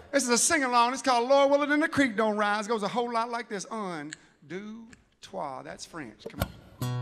This is a sing-along. It's called Lord Willing and the Creek Don't Rise. It goes a whole lot like this. Un, deux, trois. That's French. Come on.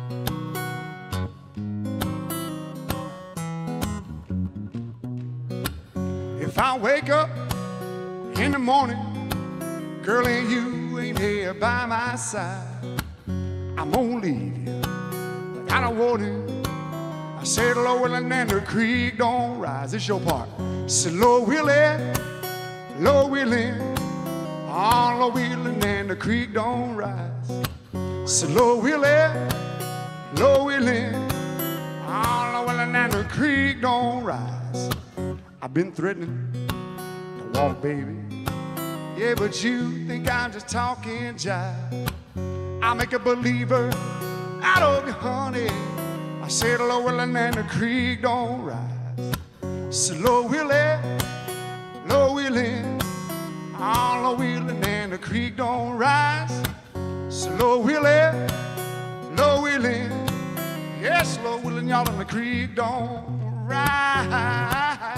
If I wake up in the morning, girl, and you ain't here by my side, I'm gonna leave you without a warning. I said, Lord willing, and the creek don't rise. It's your part. Said, Lord willing, Lord willing, oh, Lord willing, and the creek don't rise. Said, Lord willing, Lord willing, oh, Lord willing, and the creek don't rise. I've been threatening to walk, baby. Yeah, but you think I'm just talking jive. I'll make a believer out of you, honey. I said, Lord willing, and the creek don't rise. Said, Lord willing, Lord willing, oh, Lord willing, and the creek don't rise. Said, Lord willing, Lord willing, yes, Lord willing, y'all, and the creek don't rise.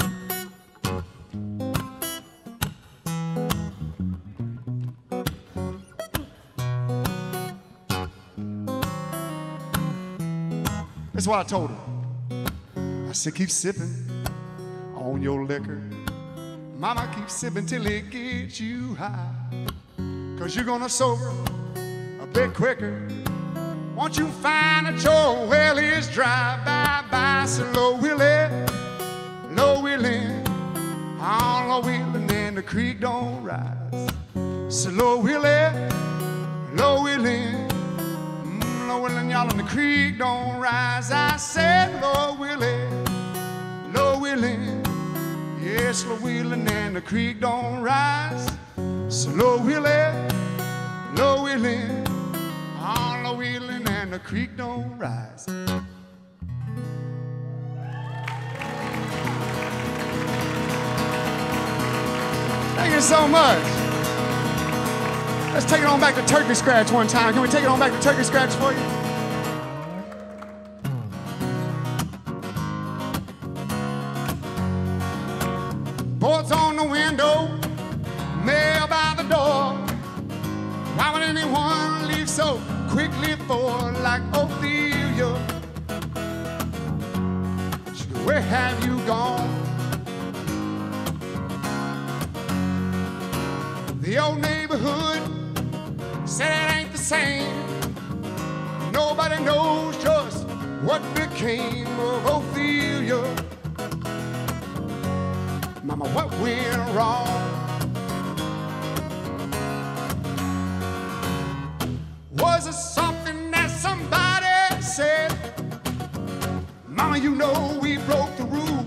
That's what I told her. I said, keep sipping on your liquor. Mama, keep sipping till it gets you high. Cause you're gonna sober a bit quicker. Won't you find that your well is dry? Bye-bye. So Lord willing, Lord willing, oh, Lord willing, and the creek don't rise. So Lord willing, Lord willing, Lord willing, y'all, and the creek don't rise. I said, Lord willing, Lord willing, yes, Lord willing, and the creek don't rise. So Lord willing, Lord willing, oh, Lord willing, and the creek don't rise. Thank you so much. Let's take it on back to Turkey Scratch one time. Can we take it on back to Turkey Scratch for you? Boards on the window, mail by the door. Why would anyone leave so quickly for like Ophelia? Where have you gone? The old neighborhood said it ain't the same. Nobody knows just what became of Ophelia. Mama, what went wrong? Was it something that somebody said? Mama, you know we broke the rules.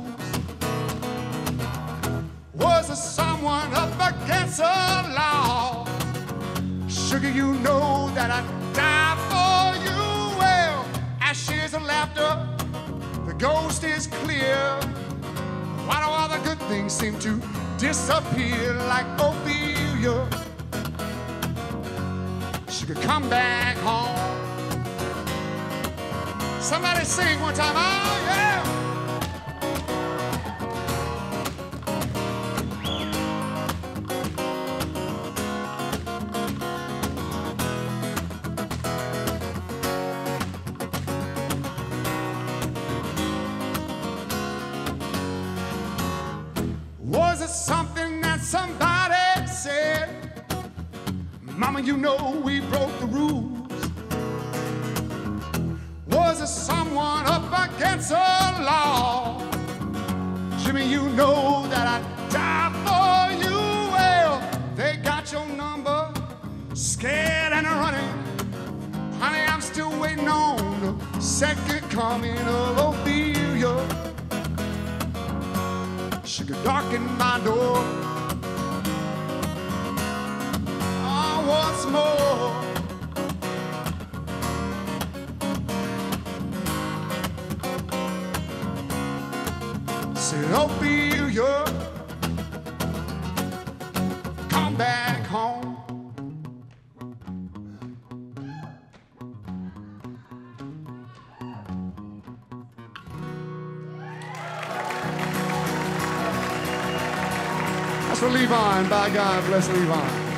Was it someone up against the law? Sugar, you know that I'd die for you. Well, ashes and laughter, the ghost is clear. Why do all the good things seem to disappear like Ophelia? Sugar, come back home. Somebody sing one time, oh yeah! Was it something that somebody said? Mama, you know we broke the rules. Was it someone up against the law? Jimmy, you know that I'd die for you. Well, they got your number, scared and running. Honey, I'm still waiting on the second coming of Ophelia. Sugar, darken my door. Oh, once more. Say, Ophelia, come back home. That's for Levon. By God, bless Levon.